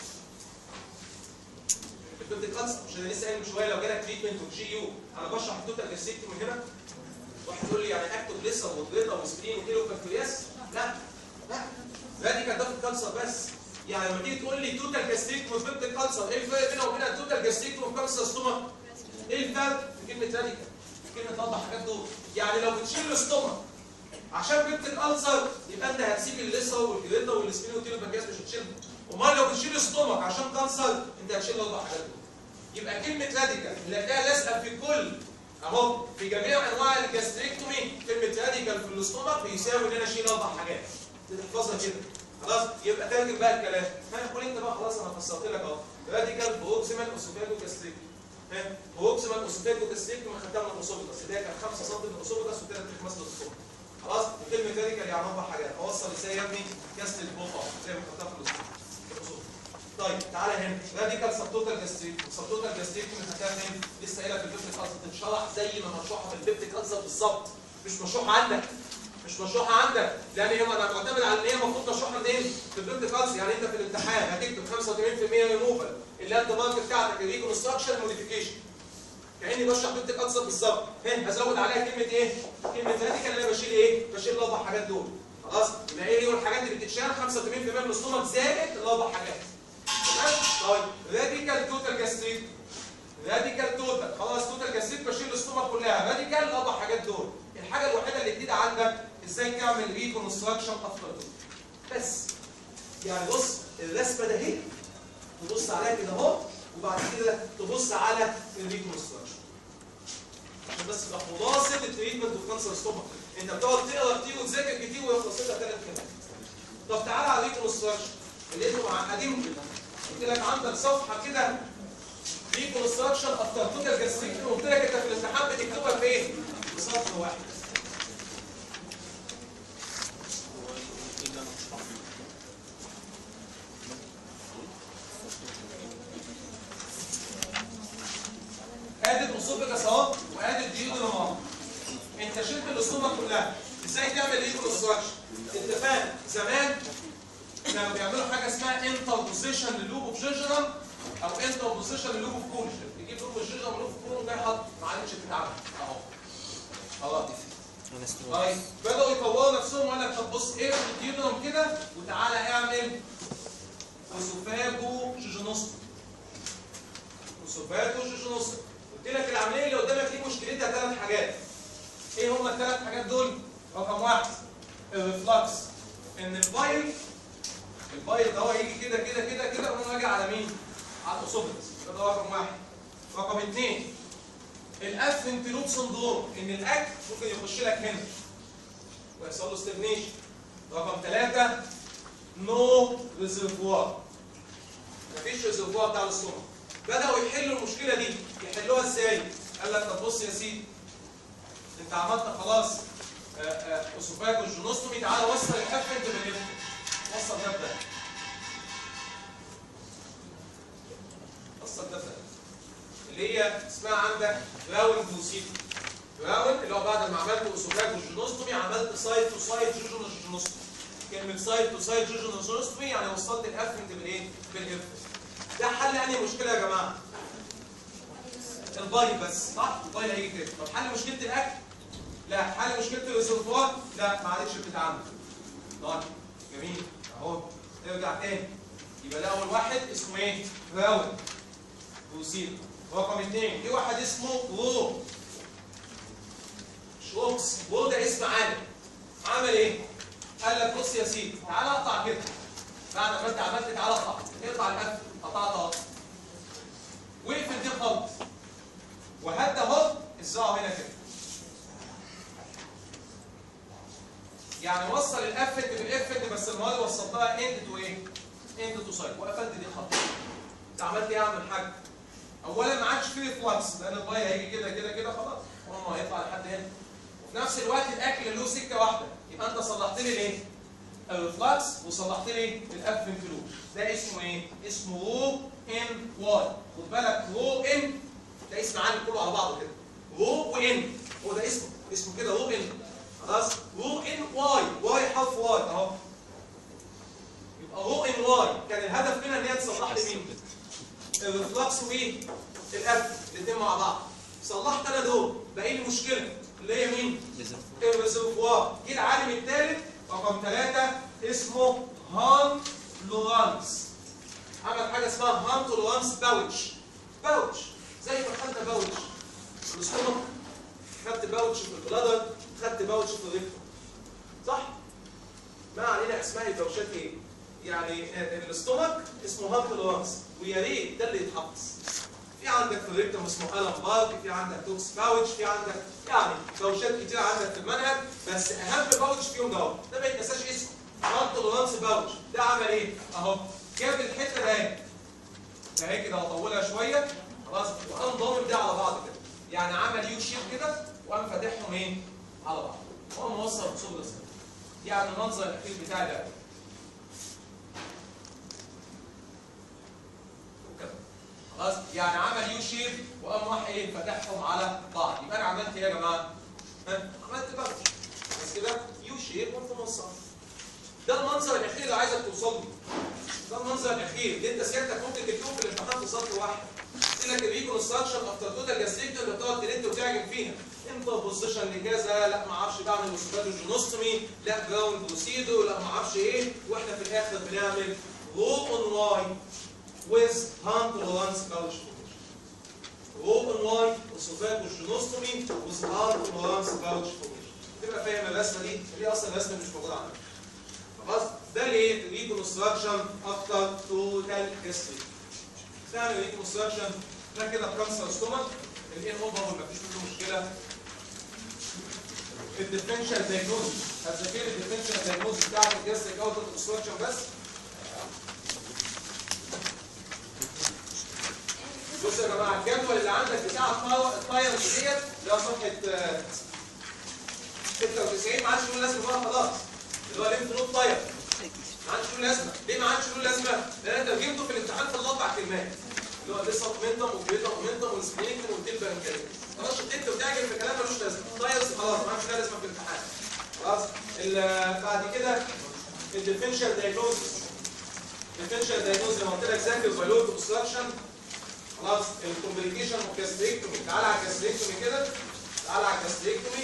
في بيبت الألسر. مش أنا لسه قايل من شوية لو جالك تريتمنت وجي يو أنا بشرح التوتال جاستريكتومي هنا؟ واحد يقول لي يعني اكتب لسه وجريتر وسكرين وكيلو بانكرياس؟ لا لا راديكال ده في الكانسر بس. يعني لما تيجي تقول لي توتال جاستريكتومي في بيبت الكانسر ايه الفرق بينها وبين التوتال جاستريكتومي في كانسر ستومك؟ ايه الفرق في كلمة راديكال؟ في كلمة اربع حاجات دول. يعني لو بتشيل الاستومك عشان بيبت الكانسر يبقى انت هتسيب الليسر والجريتر والسكرين والكيلو بانكرياس مش هتشيلهم. امال لو بتشيل الاستومك عشان كانسر انت هتشيل الاربع حاجات دول. يبقى كلمة راديكال اللي هتلاقيها لازقه في كل اهو في جميع انواع الجاستريكتومي كلمه راديكال في الاستومك بيساوي ان انا اشيل اربع حاجات. تحفظها كده. خلاص يبقى ترجم بقى الكلام. ها قول انت بقى خلاص انا فسرت لك اهو. راديكال بروكسيمال اوسوفاجو جاستريكتومي. ها بروكسيمال اوسوفاجو جاستريكتومي خدتها من الاسوفاجس. ده كان خمسة سم من الاسوفاجس وثلاث تخماس من الاستومك. خلاص وكلمه راديكال يعني اربع حاجات. اوصل ازاي يا ابني؟ جاستريك بوفا زي ما خدتها في الاستومك. طيب تعالى هنا راديكال سبتوتال جاستريكتومي. سبتوتال جاستريكتومي خدتها فين؟ لسه قايلها في البيبتيك ألسر تتشرح زي ما مشروحه في البيبتيك ألسر بالظبط. مش مشروحه عندك. مش مشروحه عندك لان هي انا معتمد على ان هي المفروض مشروحه منين؟ في البيبتيك ألسر. يعني انت في الامتحان هتكتب خمسة وثمانين بالمية ريموفال اللي هي الدمارك بتاعتك الريكونستراكشن موديفيكيشن. كاني بشرح بيبتيك ألسر بالظبط. هنا هزود عليها كلمه ايه؟ كلمه راديكال اللي انا بشيل ايه؟ بشيل الاربع حاجات دول. خلاص؟ يبقى ايه هي الحاجات اللي بتتشال خمسة وثمانين بالمية من الاستومك زائد الاربع حاجات. طيب راديكال توتال جاستريك. راديكال توتال خلاص توتال جاستريك بشيل الاستومك كلها. راديكال الاربع حاجات دول. الحاجه الوحيده اللي جديده عندك ازاي تعمل ريكونستراكشن افتر توتال. بس يعني بص الرسمه ده اهي تبص عليها كده اهو وبعد كده تبص على الريكونستراكشن عشان بس تبقى خلاصه التريتمنت اوف كانسر ستومك. انت بتقعد تقرا كتير وتذاكر كتير ويخلص لك ثلاث كلمات. طب تعالى على الريكونستراكشن اللي انتوا معقدين كده. قلت لك عندك صفحه كده ريكونستراكشن افتر توتال جاستريكتومي. قلت لك انت في الامتحان بتكتبها فين؟ في سطر واحد. الاسوفجس اهو وادي الديودنم اهو. انت شلت الاستومك كلها، ازاي تعمل ريكونستراكشن؟ انت فاهم زمان كانوا بيعملوا حاجه اسمها انتربوزيشن للوب اوف جيجرم او انتربوزيشن للوب اوف كولجن، تجيب لوب اوف جيجرم ولوب اوف كولجن ده يحط ما عادش بتتعمل اهو. خلاص. طيب بدأوا يطوروا نفسهم وقال لك طب بص ايه الديودنم كده وتعالى اعمل اسوفاجو جيجونوستومي. اسوفاجو جيجونوستومي. قلت لك العمليه اللي قدامك دي مشكلتها ثلاث حاجات. ايه هما الثلاث حاجات دول؟ رقم واحد الريفلكس، ان البايل البايل ده هو يجي كده كده كده كده وهو راجع على مين؟ على الاسوفجس. ده رقم واحد. رقم اثنين الافنتلوب سندروم، ان الاكل ممكن يخش لك هنا ويحصل له ستيجنيشن. رقم ثلاثة نو ريزرفوار، مفيش ريزرفوار بتاع الاستومك. بدأوا يحلوا المشكلة دي، يحلوها ازاي؟ قال لك طب بص يا سيدي انت عملت خلاص اسوفاجو جيجونوستومي، تعالى وصل الافنت بالليفت. وصل ده بده. وصل ده بده. اللي هي اسمها عندك راوند بروسيدر. راوند اللي هو بعد ما عملت اسوفاجو جيجونوستومي عملت سايد تو سايد جيجونوستومي. كلمة سايد تو سايد جيجونوستومي يعني وصلت الافنت بالايه؟ بالليفت. ده حل انهي مشكلة يا جماعة؟ البايل بس، صح؟ البايل هيجي كده. طب حل مشكلة الاكل؟ لا. حل مشكلة الريزرفوار؟ لا ما عادتش بتتعمل. طيب جميل اهو. ارجع تاني. يبقى ده أول واحد اسمه إيه؟ راوند بروسيدر. رقم اثنين في واحد اسمه رو. شوكس. رو ده اسم عالم. عمل إيه؟ قال لك بص يا سيدي تعالى اقطع كده. بعد ما أنت عملت تعالى اقطع. اقطع القفل. قطعت أهو. واقفل دي خالص. وهات أهو الزقه هنا كده. يعني وصل الافت بالافت بس المره دي وصلتها اند تو ايه؟ اند تو سايد وقفلت دي خط. انت عملت ايه يا عم الحاج؟ اولا ما عادش فيه ريفلكس لان الباي هيجي كده كده كده خلاص هو هيطلع لحد هنا. وفي نفس الوقت الاكل له سكه واحده يبقى انت صلحت لي الايه؟ الريفلكس وصلحت لي الافن فلو. ده اسمه ايه؟ اسمه رو ان واي. خد بالك رو ان ده اسم عالم كله على بعضه كده. رو وان هو ده اسمه اسمه كده رو ان. خلاص رو ان واي. واي حرف واي اهو. يبقى رو ان واي كان الهدف منها ان هي تصلح لي مين؟ الريفلكس وايه؟ القلب الاثنين مع بعض. صلحت انا دول باقي لي مشكله اللي هي مين؟ الريزرفوار. جه العالم الثالث رقم ثلاثه اسمه هان لورانس. عمل حاجه اسمها هان لورانس باوتش. باوتش زي ما خدنا باوتش في الاستومك، خدت باوتش في البلادر، خدت باوتش في الريكتوم. صح؟ ما علينا اسماء الباوتشات ايه؟ يعني الاستومك اسمه هان لورانس ويا ريت ده اللي يتحفظ. في عندك في الريكتوم اسمه الم بارك، في عندك توكس باوتش، في عندك يعني باوتشات كتير عندك في المنهج، بس اهم باوتش فيهم ده ده ما يتنساش اسمه هان لورانس باوتش. ده عمل ايه؟ اهو جاب الحته ده اهي ده اهي كده وطولها شويه خلاص وقام ضامم ده على بعض كده. يعني عمل يو شيب كده وقام فاتحهم ايه؟ على بعض. وقام موصل بصوب الصدر. يعني المنظر الاخير بتاعي ده خلاص. يعني عمل يو شيب وقام راح ايه؟ فاتحهم على بعض. يبقى انا عملت ايه يا جماعه؟ ها؟ عملت بقى بس كده يو شيب وانت موصل. ده المنظر الاخير اللي عايزك توصل له. ده المنظر الاخير اللي انت سيادتك ممكن تكتبه في الامتحان في سطر واحد. قلت لك الريكونستراكشن افتر توتال جاستريكتومي اللي بتقعد تلت وتعجن فيها. انت بوزيشن لكذا، لا ما اعرفش بعمل اسوفاجو جينوستومي، لا جراوند بروسيدو، لا ما اعرفش ايه، واحنا في الاخر بنعمل رو اون واي with hand tolerance pouch formation. رو اون واي اسوفاجو جينوستومي with hand tolerance pouch formation. تبقى فاهم الرسمه دي؟ دي اصلا الرسمه مش موجوده عندك. خلاص؟ ده الايه؟ ريكونستراكشن افتر توتال جاستريك. تعمل ريكونستراكشن ده كده بكانسر ستومك، الان اوفر مفيش منه مشكله. الديفرنشال دايجنوز هتذاكر الديفرنشال دايجنوز بتاعت الجاستريك اوت ريكونستراكشن بس. بصوا يا جماعه الجدول اللي عندك بتاع التايرز ديت اللي هو صفحه ستة وتسعين ما عادش له لازمه بقى خلاص. اللي هو ليمف نود تاير ما عادش له لازمه. ليه ما عادش له لازمه؟ لان انت جبته في الامتحان في الاربع كلمات. اللي هو لسه اومنتم وكريتا اومنتم والسبلينكتوم والتيل بانكريت. خلاص شديت وتعجب في كلام ملوش لازمه. تايلز خلاص ما عادش لها لازمه في الامتحان. خلاص بعد كده الديفرنشال دايجنوستس. الديفرنشال دايجنوستس زي ما قلت لك ذاكر بالوت اوبستراكشن. خلاص الكومبليكيشن اوف كاستريكتومي. تعالى على الكاستريكتومي كده. تعالى على الكاستريكتومي.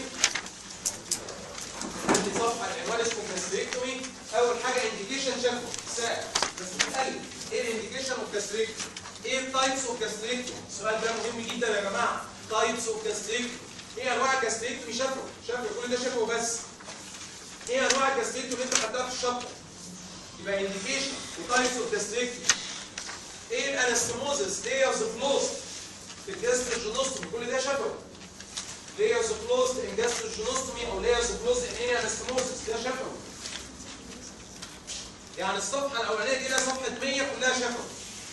عندي صفحه العنوان اسمه كاستريكتومي. اول حاجه انديكيشن شافه سائل بس بتسال ايه الانديكيشن اوف كاستريكتومي؟ ايه التايبس اوف كاستريكتومي؟ السؤال ده مهم جدا يا جماعه. تايبس اوف كاستريكتومي. ايه انواع الكاستريكتومي؟ شافه شافه كل ده شافه بس. ايه انواع الكاستريكتومي اللي انت خدتها في الشابتر؟ يبقى انديكيشن وتايبس اوف كاستريكتومي. ايه الانستموزس؟ لايرز اوف لوست في الجاستروجينوستومي كل ده شافه. layers of closed in gastrostomy او layers of closed in any anastomosis ده شفوي. يعني الصفحه الاولانيه دي لها صفحه مية كلها شفوي.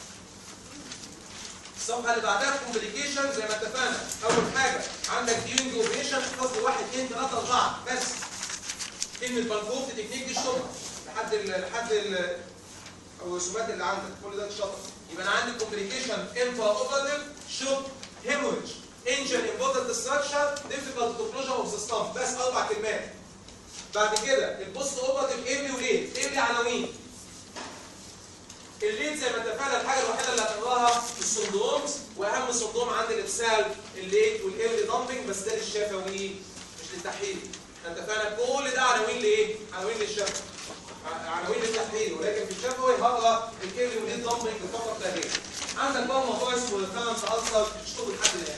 الصفحه اللي بعدها كومبليكيشن زي ما اتفقنا. اول حاجه عندك ديونج اوبريشن احفظ لي واحد اثنين ثلاثه اربعه بس. كلمه بالكوفت تكنيك دي الشطه لحد ال لحد ال او الرسومات اللي عندك كل ده الشطه. يبقى انا عندي كومبليكيشن انفا اوبراتيف شوك هيموريدج انجن امبوتنت ستراكشر ديفيكالت كونكلوجن اوف ذا ستامب بس اربع كلمات. بعد كده البوست اوبراتيف ايبلي وليد. ايبلي عناوين. الليد زي ما اتفقنا الحاجه الوحيده اللي هتقراها السندرومز واهم سندروم عند الابسال الليد والايبلي دامبنج بس ده للشفوي مش للتحليل. احنا اتفقنا كل ده عناوين لايه؟ عناوين للشفوي. عناوين للتحليل ولكن في الشفوي هقرا الايبلي والليد دامبنج فقط لا غير. عندك بقى موضوع اسمه ريكارنس ألسر تشتغل لحد الان.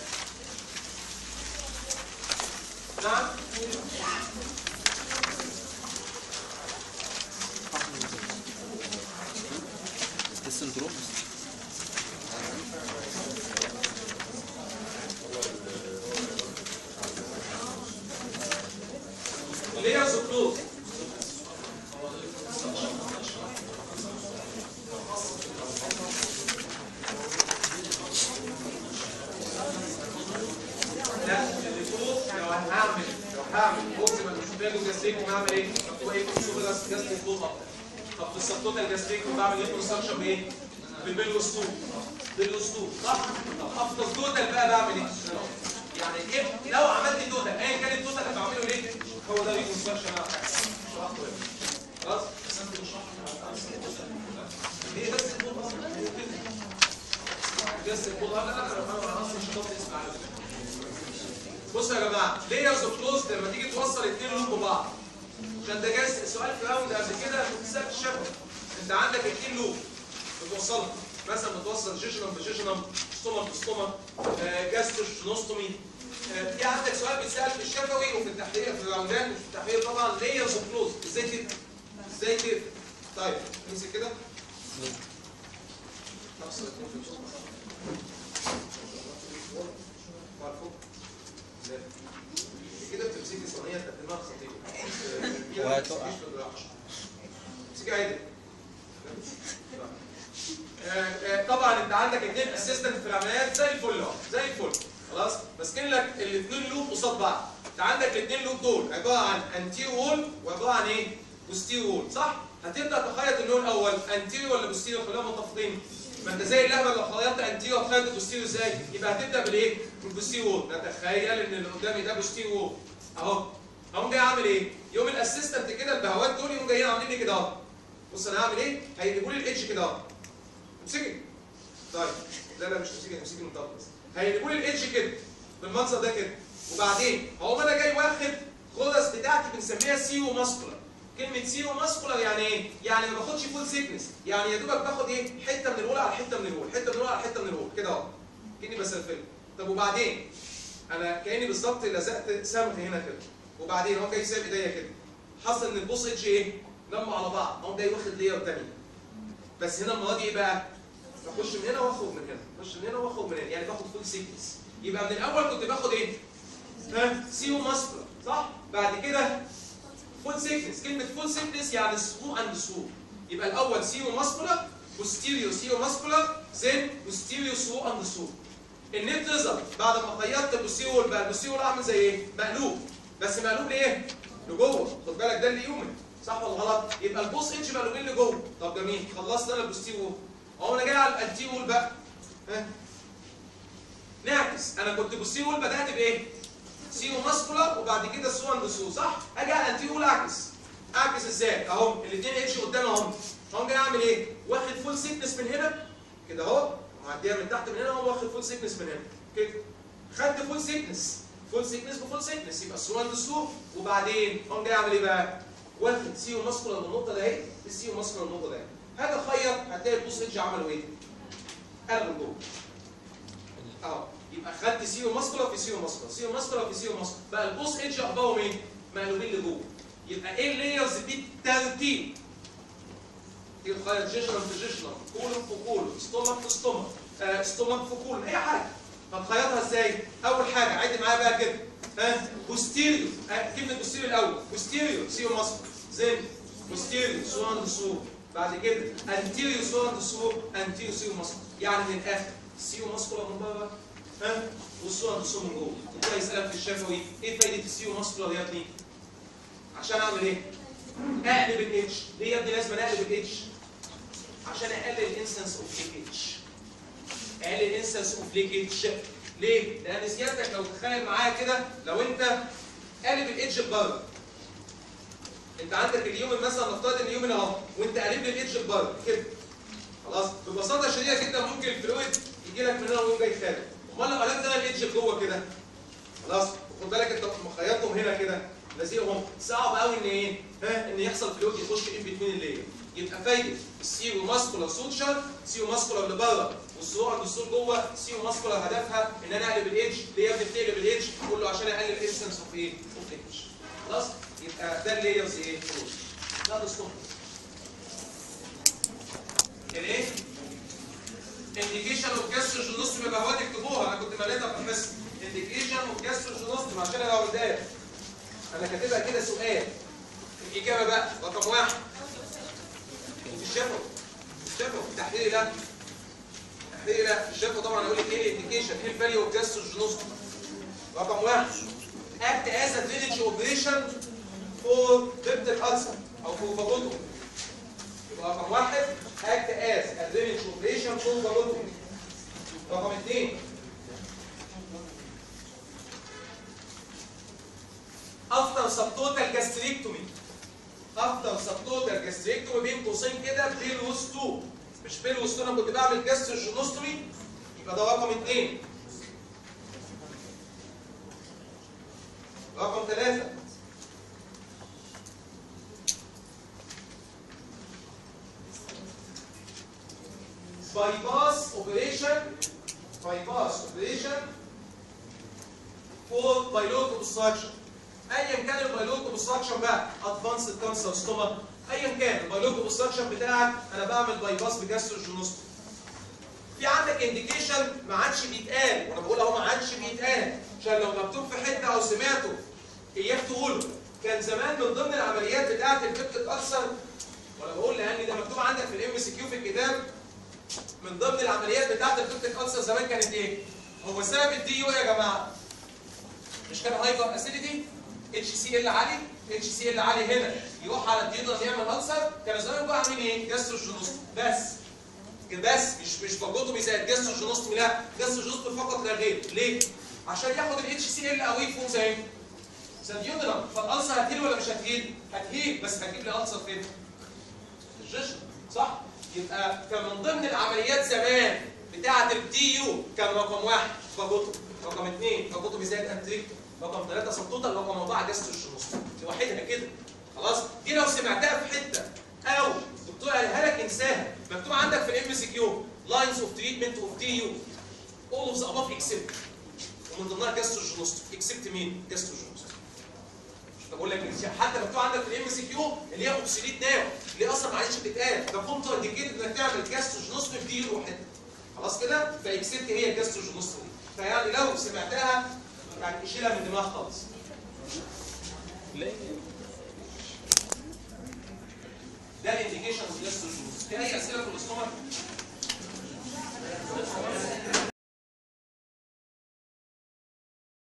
نعم؟ السندروم layers of clothes. لا الفوق لو هعمل لو هعمل فوق زي ما انتم شايفين جاستريك وهعمل ايه؟ مكتوب ايه؟ كونسول جاستريك فوق اكتر. طب في السبتوتا الجاستريك وبعمل ايه كونستراكشن بايه؟ بالبلوستول. بالبلوستول صح؟ طب افضل توتال بقى بعمل ايه؟ يعني ايه لو عملت توتال ايا كان التوتال اللي بعمله ليه؟ هو ده ريكونستراكشن بقى. خلاص؟ ليه بس الفوق اصلا؟ جاستريك فوق لا لا لا انا اصلا مش هضبط اسم على بصوا يا جماعه layers of closed لما تيجي توصل اثنين لوب ببعض عشان ده جاي سؤال في راوند قبل كده كنت سالت الشفوي. انت عندك اثنين لوب بتوصلهم مثلا بتوصل جيجنم بجيجنم ستومك بستومك جاستروجينوستومي. في عندك سؤال بيتسال في الشفوي وفي التحليل في الراوندات وفي التحليل طبعا layers of closed ازاي كده؟ ازاي كده؟ طيب نمسك كده نفصل الاثنين في الصوت كده بتمسكي صينيه تقدمها خطيره وهتقع امسكي عادي. طبعا انت عندك اثنين اسيستنت في العمليات زي الفل اهو زي الفل خلاص ماسكين لك الاثنين لوب قصاد بعض. انت عندك الاثنين لوب دول عباره عن انتير وول وعباره عن ايه؟ بوستير وول صح؟ هتبدا تخيط اللون الاول انتير ولا بوستير خلينا متفقين. ما انت زي اللعبه لو خيطت انتير وخيطت بوستير ازاي؟ يبقى هتبدا بالايه؟ بالبوستير وول. نتخيل ان اللي قدامي ده بوستير وول اهو. اقوم جاي اعمل ايه؟ يوم الاسيستنت كده البهوات دول يقوموا جايين عاملين لي كده اهو. بص انا هعمل ايه؟ هيجيبوا لي الاتش كده اهو. امسكي. طيب لا لا مش تمسكي تمسكي من طرف بس. هيجيبوا لي الاتش كده بالمنظر ده كده. وبعدين هقوم انا جاي واخد غرز بتاعتي بنسميها سيرو ماسكولار. كلمة سيرو ماسكولار يعني ايه؟ يعني ما باخدش فول سيكنس، يعني يا دوبك باخد ايه؟ حتة من الأولى على حتة من الهول، حتة من الأولى على حتة من الهول، كده اهو. كأني بسلفله. طب وبعدين؟ أنا كأني بالظبط لزقت صمغ هنا كده. وبعدين اهو جاي سايب ايديا كده. حصل إن البوس اتش ايه؟ لموا على بعض، اهو جاي واخد لير تانية. بس هنا المرة دي ايه بقى؟ بخش من هنا واخرج من هنا، بخش من هنا واخرج من هنا، يعني باخد فول سيكنس. يبقى من الأول كنت باخد ايه؟ ها؟ سيرو ماسكولار، صح؟ بعد كده فول سيكنس. كلمة فول سيكنس يعني سرو اند سرو. يبقى الأول سيرو ماسكولار، بوستيريو سيرو ماسكولار، زين بوستيريو سرو اند سرو. النت ريزلت بعد ما خيطت البوستيريو بقى البوستيريو عامل زي ايه؟ مقلوب. بس مقلوب لإيه؟ لجوه، خد بالك ده اللي يومن، صح ولا غلط؟ يبقى البوس اتش مقلوبين لجوه. طب جميل، خلصت أنا البوستيريو. أهو أنا جاي على الانتيريو بقى. ها نعكس، انا كنت بصي اقول بدات بايه؟ سيو ماسكولار وبعد كده سو اند سو صح؟ اجي على انتي اقول اعكس. اعكس ازاي؟ اهو الاثنين اتش قدام اهم. هقوم جاي اعمل ايه؟ واخد فول سيكنس من هنا كده اهو، معديها من تحت من هنا اهو، واخد فول سيكنس من هنا كده. خدت فول سيكنس، فول سيكنس بفول سيكنس يبقى سو اند سو، وبعدين هقوم جاي اعمل ايه بقى؟ واخد سيو ماسكولار من النقطه ده اهي، السيو ماسكولار من النقطه ده اهي. هاجي اخيط هتلاقي البوس اتش عملوا ايه؟ قلبوا جوه. اهو يبقى خدت سيو ماسكولار في سيو ماسكولار، سيو ماسكولار في سيو ماسكولار، بقى البوس اتش اخبارهم ايه؟ مقلوبين لجوه. يبقى ايه اللايرز بالترتيب؟ تيجي تخيط جيجنال في جيجنال، كولوم في كولوم، ستومك في ستومك، آه ستومك في كولوم، اي حاجه. هتخيطها ازاي؟ اول حاجه عد معايا بقى كده، ها بوستيريو، آه كلمه بوستيريو الاول، بوستيريو سيو ماسكولار، زين بوستيريو سو اند سو، بعد كده انتيريو سو اند سو، انتيريو سيو ماسكولار، يعني من الاخر السيو ماسكولار من بره ها والسو اند سو من جوه. وده يسالك في الشفوي ايه فايده السيو ماسكولار يا ابني؟ عشان اعمل ايه؟ اقلب الاتش. ليه يا ابني لازم اقلب الاتش؟ عشان اقلل الانسنس اوف ليكج. اقلل الانسنس اوف ليكج ليه؟ لان سيادتك لو تخيل معايا كده، لو انت قالب الاتش بره، انت عندك اليومن مثلا، نفترض ان اليومن اهو وانت قالب لي الاتش بره كده، خلاص ببساطه شديده جدا ممكن الفلويد يجي لك من هنا ويقوم جاي خارج. امال لو قلبت انا الاتش جوه كده، خلاص خد بالك انت مخيطهم هنا كده لازقهم، صعب قوي ان ايه؟ ها ان يحصل فلويد يخش ان بين اللاير. يبقى فايده السيو ماسكولار سوتشر، سيو ماسكولار لبره والسو عند السور جوه، سيو ماسكولار هدفها ان انا اقلب الاتش. ليه يا ابني بتقلب الاتش؟ كله عشان اقلل الانسنس اوف ايه؟ اوف ليكج. خلاص؟ يبقى ده اللايرز ايه؟ ده الاسطوانه. الايه؟ انديكيشن اوف جاستروجينوستومي يبقى هو تكتبوها، انا كنت مليتها في الحصه. انديكيشن اوف جاستروجينوستومي عشان انا لو قدام انا كاتبها كده سؤال. الاجابه بقى رقم واحد الشفوي، الشفوي تحليلي لا تحليلي لا الشفوي طبعا هيقول لك ايه الانديكيشن، ايه الفاليو اوف جاستروجينوستومي. رقم واحد اكت از ا درينج اوبريشن فور بيبتيك ألسر او فور فاجوتومي. يبقى رقم واحد اكت از ا درينج اوبريشن فور فاجوتومي. رقم اثنين افتر سبتوتال جاستريكتومي. افتر سبتوتال جاستريكتومي بين قوسين كده بيلوس اتنين، مش بيلوس اتنين، انا كنت بعمل جاستروجينوستومي، يبقى ده رقم اثنين. رقم ثلاثة باي باس اوبريشن، باي باس اوبريشن فور بايلوت اوبستراكشن. ايا كان البايلوت اوبستراكشن بقى، ادفانسد كانسر ستوما، ايا كان البايلوت اوبستراكشن بتاعك، انا بعمل باي باس بجاستروجينوستومي. في عندك انديكيشن ما عادش بيتقال، وانا بقول اهو ما عادش بيتقال عشان لو مكتوب في حته او سمعته اياك تقوله. كان زمان من ضمن العمليات بتاعه البيبتيك ألسر، وانا بقول لان ده مكتوب عندك في الام سي كيو في الكتاب، من ضمن العمليات بتاعه البيبتيك ألسر زمان كانت ايه؟ هو سبب الدي يو يا جماعه مش كان هايبر اسيديتي؟ اتش سي ال عالي، اتش سي ال عالي هنا يروح على الديودرم يعمل ألسر. كانوا زمان بقى عاملين ايه؟ جاستروجينوستومي بس كده، بس مش مش فاجوتومي زي الجاستروجينوستومي، لا جاستروجينوستومي فقط لا غير. ليه؟ عشان ياخد الاتش سي ال قوي فوق زي زي الديودرم، فالألسر هتهيل ولا مش هتهيل؟ هتهيل، بس هتجيب لي ألسر فين؟ في الجيجن، صح؟ يبقى كان من ضمن العمليات زمان بتاعة الدي يو كان رقم واحد فاجوتومي، رقم اثنين فاجوتومي زائد انتريكتومي، رقم ثلاثة سبتوتال، رقم أربعة جاستروجينوستومي. لوحدها كده خلاص. دي لو سمعتها في حته او الدكتور قالها لك انساها. مكتوب عندك في الام سي كيو لاينز اوف تريتمنت اوف دي يو اول اوف ذا اباف اكسبت، ومن ضمنها جاستروجينوستومي. اكسبت مين؟ جاستروجينوستومي. بقول لك حتى مكتوب عندك في الام سي كيو اللي هي اوبسوليت ناو، اللي هي اصلا ما عادش بتتقال، ده كونتر انديكيتد انك تعمل جاستروجينوستومي في دي يو لوحدها. خلاص كده؟ فاكسبت هي الجاستروجينوستومي. فيعني لو سمعتها يعني شيلها من دماغك خالص. ده الانديكيشن اوف جاستروجينوستومي. في اي اسئله في الاستومك؟